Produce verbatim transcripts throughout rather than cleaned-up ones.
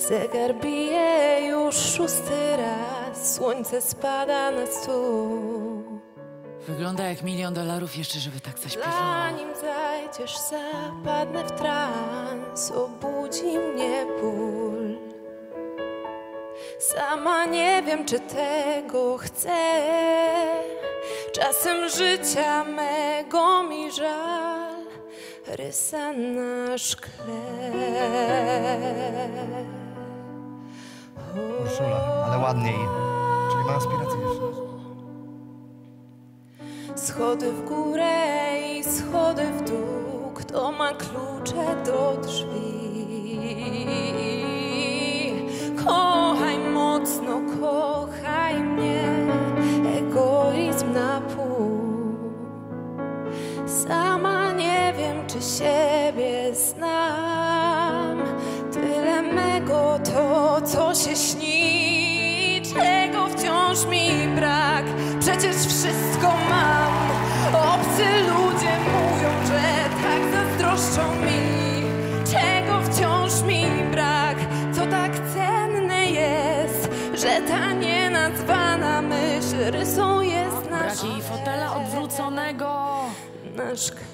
Zegar bije już szósty raz, słońce spada na stół. Wygląda jak milion dolarów jeszcze, żeby tak zaśpiewała. Zanim zajdziesz, zapadnę w trans, obudzi mnie ból. Sama nie wiem, czy tego chcę, czasem życia mego mi żal, rysa na szkle. Urszula, ale ładniej. Czyli ma aspiracje jeszcze. Schody w górę i schody w dół, kto ma klucze do drzwi? Kochaj mocno, kochaj mnie, egoizm na pół. Sama nie wiem, czy siebie znam, tyle mego to, co się śni, czego wciąż mi brak, przecież wszystko mam. Obcy ludzie mówią, że tak zazdroszczą mi, czego wciąż mi brak, co tak cenne jest, że ta nienazwana myśl rysą jest na Brak jej fotela odwróconego. na szkle.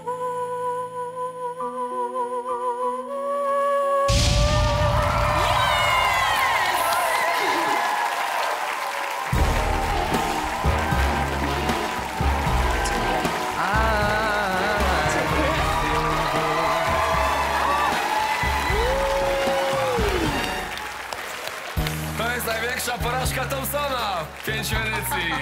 To jest największa porażka Thompsona w pięciu edycji.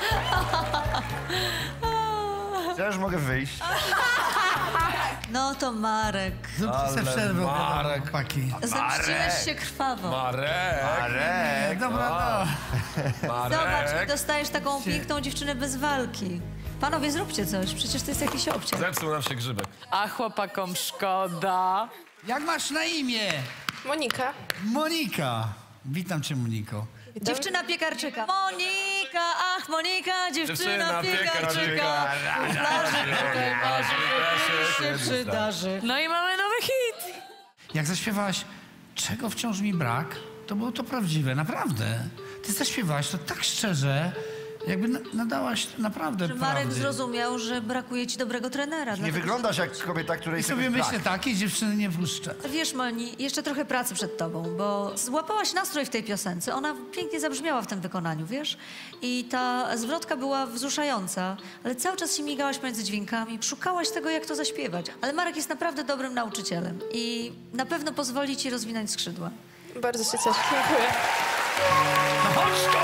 Ja już mogę wyjść. No to Marek. Zróbcie sobie przerwę, Marek. chłopaki. Zemściłeś się krwawo. Marek. Marek! Dobra, no. Zobacz, Marek. dostajesz taką piękną dziewczynę bez walki. Panowie, zróbcie coś, przecież to jest jakiś obciach. Zepsuł nam się grzybek. A chłopakom szkoda. Jak masz na imię? Monika. Monika. Witam cię, Moniko. Dziewczyna piekarczyka. Monika, ach Monika, dziewczyna Dziewczyna piekarczyka. piekarczyka. Plaży tutaj marzy, się przydarzy. No i mamy nowy hit. Jak zaśpiewałaś Czego wciąż mi brak, to było to prawdziwe, naprawdę. Ty zaśpiewałaś to tak szczerze, jakby na, nadałaś naprawdę Że Marek prawdy. zrozumiał, że brakuje ci dobrego trenera. Nie dlatego- wyglądasz jak kobieta, której I sobie brak. myślę, takiej dziewczyny nie puszczę. Wiesz, Moni, jeszcze trochę pracy przed tobą, bo złapałaś nastrój w tej piosence. Ona pięknie zabrzmiała w tym wykonaniu, wiesz? I ta zwrotka była wzruszająca, ale cały czas się migałaś między dźwiękami, szukałaś tego, jak to zaśpiewać. Ale Marek jest naprawdę dobrym nauczycielem i na pewno pozwoli ci rozwinąć skrzydła. Bardzo się cieszę, dziękuję. No chodź tu!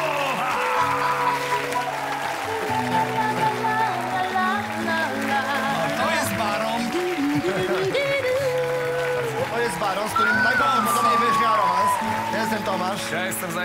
To jest baron. To jest baron, z którym najprawdopodobniej będziesz miała romans. Ja jestem Tomasz. Ja jestem za